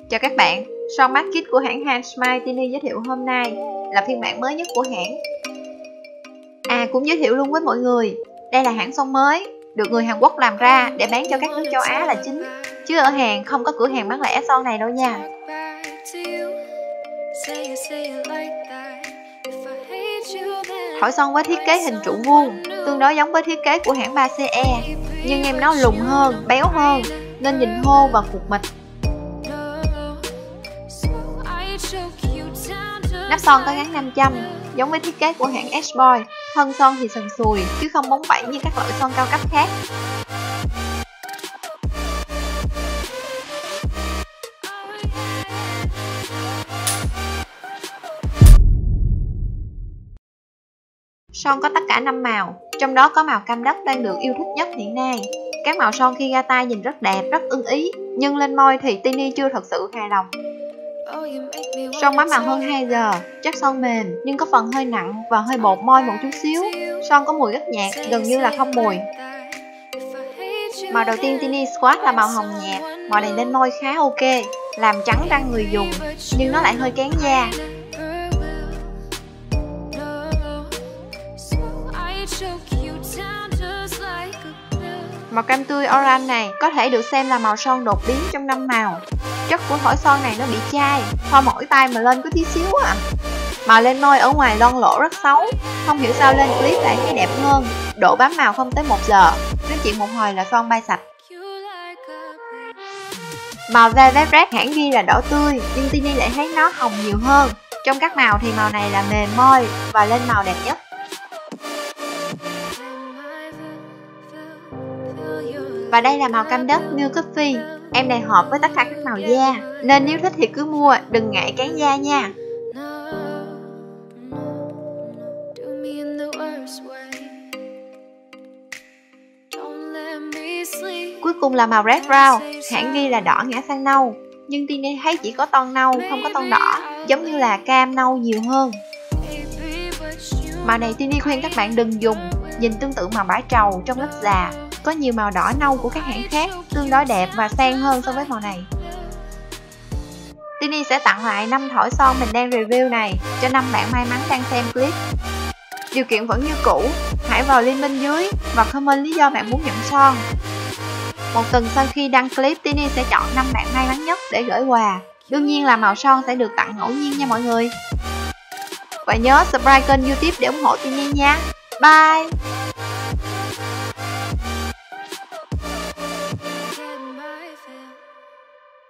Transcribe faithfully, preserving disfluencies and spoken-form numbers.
Chào các bạn, son mát kit của hãng Handsmile Tini giới thiệu hôm nay là phiên bản mới nhất của hãng. À cũng giới thiệu luôn với mọi người, đây là hãng son mới, được người Hàn Quốc làm ra để bán cho các nước châu Á là chính, chứ ở Hàn không có cửa hàng bán lẻ son này đâu nha. Thỏi son với thiết kế hình trụ vuông, tương đối giống với thiết kế của hãng ba xê e, nhưng em nó lùn hơn, béo hơn, nên nhìn thô và cục mịch. Nắp son có gắn nam châm, giống với thiết kế của hãng S-Boy. Thân son thì sần sùi, chứ không bóng bẩy như các loại son cao cấp khác. Son có tất cả năm màu, trong đó có màu cam đất đang được yêu thích nhất hiện nay. Các màu son khi ra tay nhìn rất đẹp, rất ưng ý, nhưng lên môi thì Tini chưa thật sự hài lòng. Son má màu hơn hai giờ, chất son mềm nhưng có phần hơi nặng và hơi bột môi một chút xíu. Son có mùi rất nhạt, gần như là không mùi. Màu đầu tiên Tini Squad là màu hồng nhạt. Màu này lên môi khá ok, làm trắng răng người dùng, nhưng nó lại hơi kén da. Màu cam tươi orange này có thể được xem là màu son đột biến trong năm màu. Chất của thỏi son này nó bị chai, thoa mỗi tay mà lên có tí xíu à. Màu lên môi ở ngoài loang lỗ rất xấu, không hiểu sao lên clip lại thấy đẹp hơn. Độ bám màu không tới một giờ, nói chuyện một hồi là son bay sạch. Màu Velvet Red hãng ghi là đỏ tươi, nhưng Tini lại thấy nó hồng nhiều hơn. Trong các màu thì màu này là mềm môi và lên màu đẹp nhất. Và đây là màu cam đất Milk Coffee. Em này hợp với tất cả các màu da, nên nếu thích thì cứ mua, đừng ngại kén da nha. Cuối cùng là màu Red Brown, hãng ghi là đỏ ngã sang nâu, nhưng Tini thấy chỉ có tông nâu, không có tông đỏ, giống như là cam nâu nhiều hơn. Màu này Tini khuyên các bạn đừng dùng, nhìn tương tự màu bã trầu trong lớp già. Có nhiều màu đỏ nâu của các hãng khác tương đối đẹp và sang hơn so với màu này. Tini sẽ tặng lại năm thỏi son mình đang review này cho năm bạn may mắn đang xem clip. Điều kiện vẫn như cũ, hãy vào link bên dưới và comment lý do bạn muốn nhận son. Một tuần sau khi đăng clip, Tini sẽ chọn năm bạn may mắn nhất để gửi quà. Đương nhiên là màu son sẽ được tặng ngẫu nhiên nha mọi người. Và nhớ subscribe kênh YouTube để ủng hộ Tini nha. Bye!